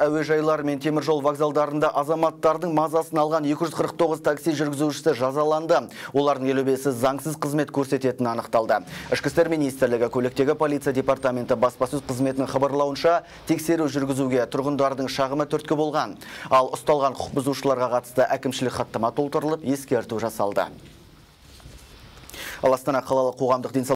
Әуежайлар мен теміржол вокзалдарында азаматтардың мазасын алған 249 такси жүргізушісі жазаланды. Олардың 55-і заңсыз қызмет көрсететіні анықталды. Ішкі істер министрлігі көліктегі полиция департаменті баспасөз қызметінің хабарлауынша тексеру жүргізуге тұрғындардың шағымы түрткі болған. Ал ұсталған құқық бұзушыларға қатысты әкімшілік хаттама толтырылып, ескерту жасалды. Ал Астана қалалық қоғамдық денсаулық